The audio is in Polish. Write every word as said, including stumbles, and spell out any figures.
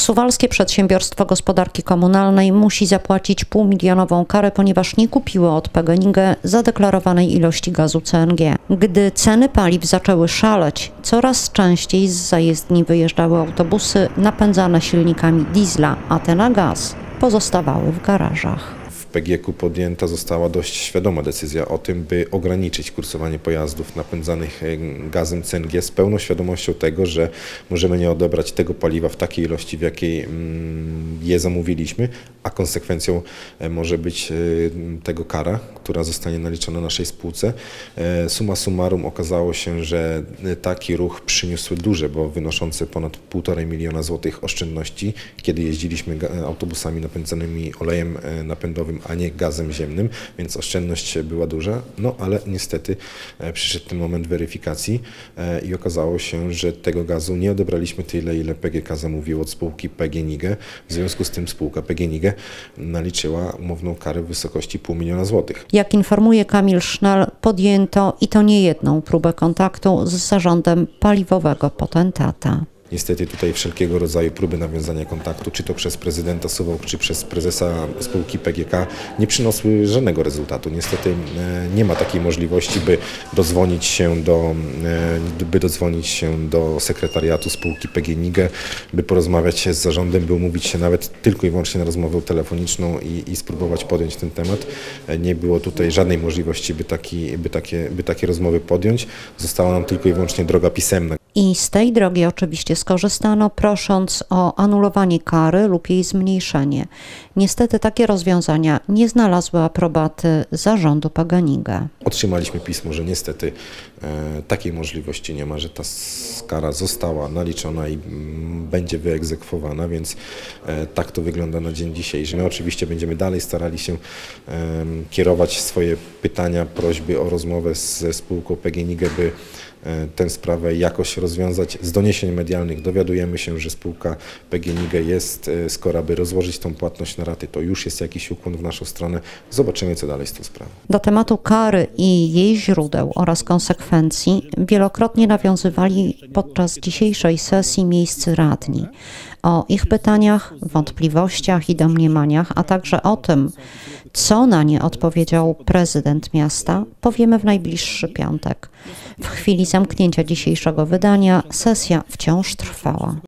Suwalskie Przedsiębiorstwo Gospodarki Komunalnej musi zapłacić półmilionową karę, ponieważ nie kupiło od P G N iG zadeklarowanej ilości gazu C N G. Gdy ceny paliw zaczęły szaleć, coraz częściej z zajezdni wyjeżdżały autobusy napędzane silnikami diesla, a te na gaz pozostawały w garażach. W P G K-u podjęta została dość świadoma decyzja o tym, by ograniczyć kursowanie pojazdów napędzanych gazem C N G z pełną świadomością tego, że możemy nie odebrać tego paliwa w takiej ilości, w jakiej je zamówiliśmy, a konsekwencją może być tego kara, która zostanie naliczona naszej spółce. Summa summarum okazało się, że taki ruch przyniósł duże, bo wynoszące ponad półtorej miliona złotych oszczędności, kiedy jeździliśmy autobusami napędzanymi olejem napędowym, a nie gazem ziemnym, więc oszczędność była duża, no ale niestety przyszedł ten moment weryfikacji i okazało się, że tego gazu nie odebraliśmy tyle, ile P G K zamówiło od spółki P G N iG. W związku z tym spółka P G N iG naliczyła umowną karę w wysokości pół miliona złotych. Jak informuje Kamil Sznel, podjęto i to nie jedną próbę kontaktu z zarządem paliwowego potentata. Niestety tutaj wszelkiego rodzaju próby nawiązania kontaktu, czy to przez prezydenta Suwałk, czy przez prezesa spółki P G K, nie przyniosły żadnego rezultatu. Niestety nie ma takiej możliwości, by dodzwonić się do, by dodzwonić się do sekretariatu spółki P G N iG, by porozmawiać się z zarządem, by umówić się nawet tylko i wyłącznie na rozmowę telefoniczną i, i spróbować podjąć ten temat. Nie było tutaj żadnej możliwości, by, taki, by, takie, by takie rozmowy podjąć. Została nam tylko i wyłącznie droga pisemna. I z tej drogi oczywiście skorzystano, prosząc o anulowanie kary lub jej zmniejszenie. Niestety takie rozwiązania nie znalazły aprobaty zarządu P G N iG. Otrzymaliśmy pismo, że niestety e, takiej możliwości nie ma, że ta kara została naliczona i m, będzie wyegzekwowana, więc e, tak to wygląda na dzień dzisiejszy. My oczywiście będziemy dalej starali się e, kierować swoje pytania, prośby o rozmowę ze spółką P G N iG, by tę sprawę jakoś rozwiązać. Z doniesień medialnych dowiadujemy się, że spółka P G N iG jest skoro, aby rozłożyć tą płatność na raty, to już jest jakiś ukłon w naszą stronę. Zobaczymy, co dalej z tą sprawą. Do tematu kary i jej źródeł oraz konsekwencji wielokrotnie nawiązywali podczas dzisiejszej sesji miejscy radni. O ich pytaniach, wątpliwościach i domniemaniach, a także o tym, co na nie odpowiedział prezydent miasta, powiemy w najbliższy piątek. W chwili zamknięcia dzisiejszego wydania sesja wciąż trwała.